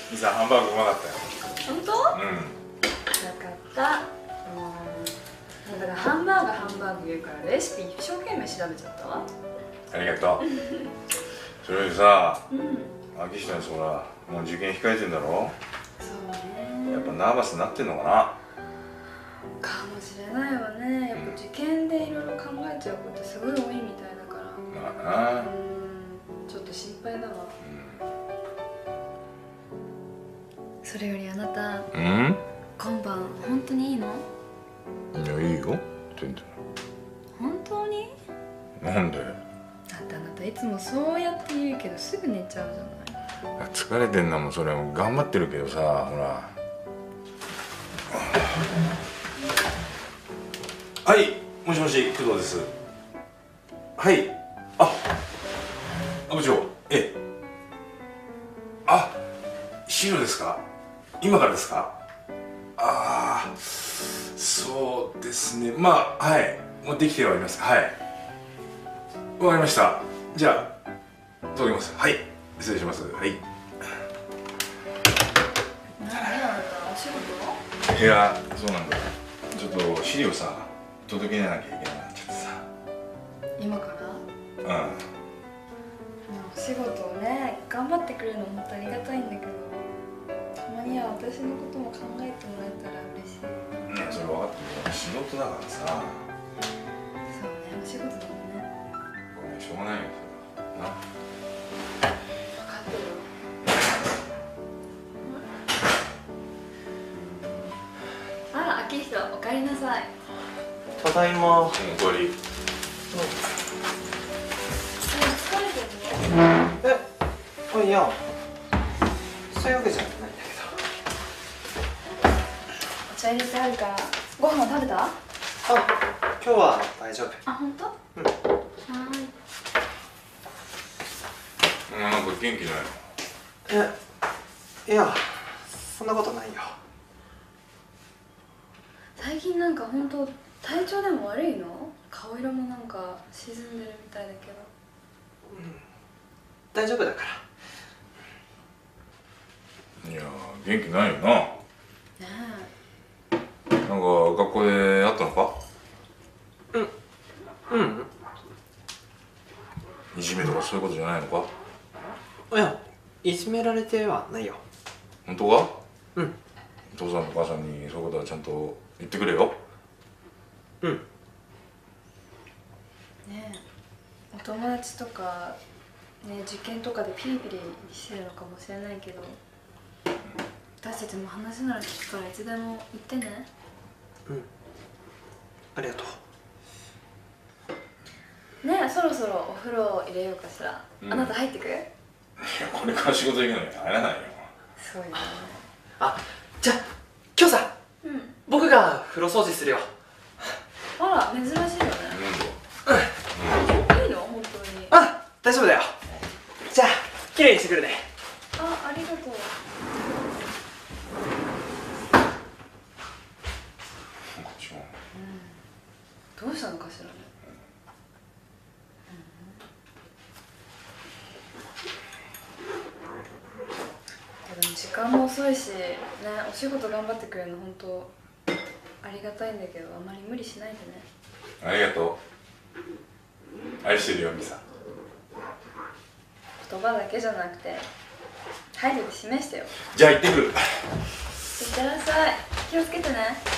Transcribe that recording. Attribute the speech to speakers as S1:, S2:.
S1: ミサハンバーグうまかったよ。
S2: 本当？
S1: うん。
S2: よかった。だからハンバーグ言うからレシピ一生懸命調べちゃったわ。
S1: ありがとう。それよりさ、
S2: うん。
S1: 秋下のやつほらもう受験控えてんだろ。
S2: そうね。
S1: やっぱナーバスになってんのかな。
S2: かもしれないわね。やっぱ受験でいろいろ考えちゃうことすごい多いみたいだから。
S1: まあな。
S2: ちょっと心配だわ。それよりあなた、
S1: うん？
S2: 今晩本当にいいの？
S1: いや、いいよ全然。
S2: 本当に？
S1: なんで？
S2: だってあなたいつもそうやって言うけどすぐ寝ちゃうじゃない。
S1: 疲れてんのもそれも頑張ってるけどさ、ほら。はい、もしもし、工藤です。はい。部長、資料ですか？今からですか？ああ、そうですね。まあ、はい、もうできてはいます。はい。わかりました。じゃあ、届けます。はい。失礼します。はい。
S2: 何あなた、お仕事？
S1: いや、そうなんだよ。ちょっと資料さ、届けなきゃいけなくなっちゃってさ。
S2: 今から？
S1: うん。
S2: お仕事をね、頑張ってくれるの本当ありがたいんだけど、たまには私のことも考えてもらえたら嬉しい。
S1: それ分かってるよ。仕事だからさ。
S2: そうね、お仕事だもんね。
S1: ごめん、しょうがないよ。な。
S2: 分かってるよ。あら、秋人、おかえりなさい。
S3: ただいま。
S1: おかえり。
S2: 疲れてるの？
S3: いや、そういうわけじゃないんだけ
S2: お茶入れてあるからご飯食べた？
S3: ど。今日は大丈夫。
S2: 本当？
S3: うん。
S2: はーい。
S1: なんか元気ないの？
S3: いや、そんなことないよ。
S2: 最近なんか本当体調でも悪いの？顔色もなんか沈んでるみたいだけど。
S3: 大丈夫だから。
S1: いや、元気ないよな。
S2: ね
S1: なんか学校で会ったのか？いじめとかそういうことじゃないのか？
S3: いや、いじめられてはないよ。
S1: 本当か？
S3: うん。
S1: お父さんとお母さんにそういうことはちゃんと言ってくれよ。
S3: うん。
S2: え、お友達とかね、受験とかでピリピリしてるのかもしれないけど、私たちも話なら聞くからいつでも言ってね。
S3: うん。ありがとう。
S2: ねえ、そろそろお風呂入れようかしら。あなた入ってく？いや、
S1: これから仕事行くのに入らないよ。
S2: そうよね。
S3: じゃあ今日さ、僕が風呂掃除するよ。
S2: あら、珍しいよね。いいの？本当に。
S3: 大丈夫だよ。じゃあ綺麗にしてくるね。
S2: ありがとう。どうしたのかしらね。でも時間も遅いしね、お仕事頑張ってくれるの本当ありがたいんだけど、あまり無理しないでね。
S1: ありがとう。愛してるよ、ミサ。
S2: 言葉だけじゃなくて態度で示してよ。
S1: じゃあ行ってくる。
S2: いってらっしゃい。気をつけてね。